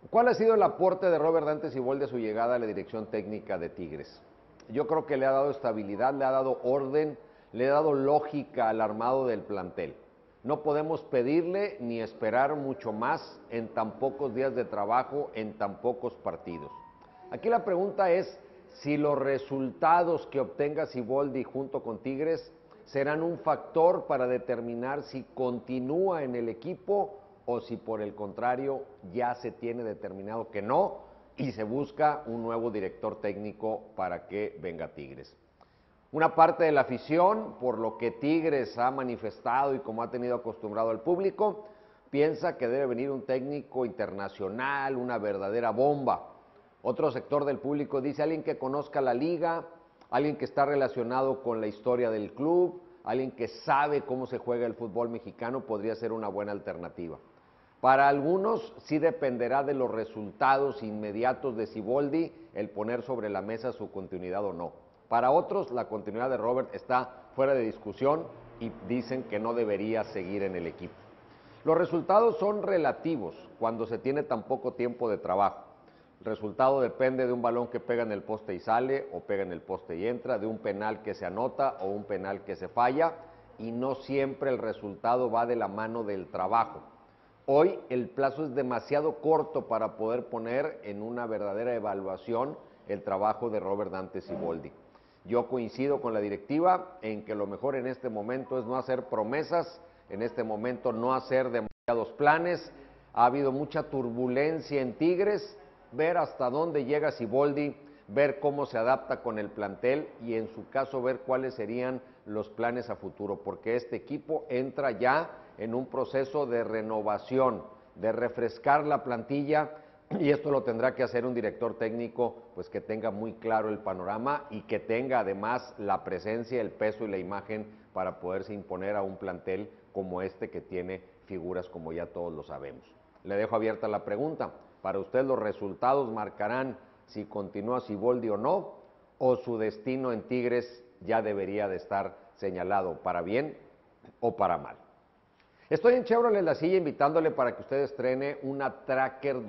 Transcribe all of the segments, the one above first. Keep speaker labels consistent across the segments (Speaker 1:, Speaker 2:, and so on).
Speaker 1: ¿Cuál ha sido el aporte de Robert Dante Siboldi a su llegada a la dirección técnica de Tigres? Yo creo que le ha dado estabilidad, le ha dado orden, le ha dado lógica al armado del plantel. No podemos pedirle ni esperar mucho más en tan pocos días de trabajo, en tan pocos partidos. Aquí la pregunta es si los resultados que obtenga Siboldi junto con Tigres serán un factor para determinar si continúa en el equipo o si por el contrario ya se tiene determinado que no y se busca un nuevo director técnico para que venga Tigres. Una parte de la afición, por lo que Tigres ha manifestado y como ha tenido acostumbrado al público, piensa que debe venir un técnico internacional, una verdadera bomba. Otro sector del público dice alguien que conozca la liga, alguien que está relacionado con la historia del club, alguien que sabe cómo se juega el fútbol mexicano, podría ser una buena alternativa. Para algunos sí dependerá de los resultados inmediatos de Siboldi el poner sobre la mesa su continuidad o no. Para otros la continuidad de Robert está fuera de discusión y dicen que no debería seguir en el equipo. Los resultados son relativos cuando se tiene tan poco tiempo de trabajo. El resultado depende de un balón que pega en el poste y sale, o pega en el poste y entra, de un penal que se anota o un penal que se falla, y no siempre el resultado va de la mano del trabajo. Hoy el plazo es demasiado corto para poder poner en una verdadera evaluación el trabajo de Robert Dante Siboldi. Yo coincido con la directiva en que lo mejor en este momento es no hacer promesas, en este momento no hacer demasiados planes. Ha habido mucha turbulencia en Tigres, ver hasta dónde llega Siboldi, ver cómo se adapta con el plantel y en su caso ver cuáles serían los planes a futuro, porque este equipo entra ya en un proceso de renovación, de refrescar la plantilla, y esto lo tendrá que hacer un director técnico pues que tenga muy claro el panorama y que tenga además la presencia, el peso y la imagen para poderse imponer a un plantel como este que tiene figuras como ya todos lo sabemos. Le dejo abierta la pregunta. Para usted los resultados marcarán si continúa Siboldi o no, o su destino en Tigres ya debería de estar señalado para bien o para mal. Estoy en Chevrolet La Silla invitándole para que usted estrene una Tracker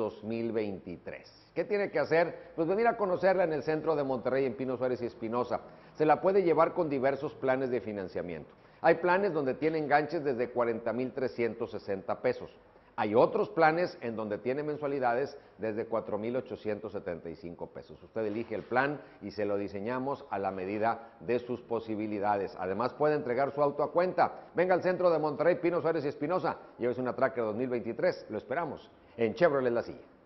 Speaker 1: 2023. ¿Qué tiene que hacer? Pues venir a conocerla en el centro de Monterrey, en Pino Suárez y Espinosa. Se la puede llevar con diversos planes de financiamiento. Hay planes donde tiene enganches desde 40,360 pesos. Hay otros planes en donde tiene mensualidades desde 4,875 pesos. Usted elige el plan y se lo diseñamos a la medida de sus posibilidades. Además puede entregar su auto a cuenta. Venga al centro de Monterrey, Pino Suárez y Espinosa. Llévese una Tracker 2023. Lo esperamos en Chevrolet La Silla.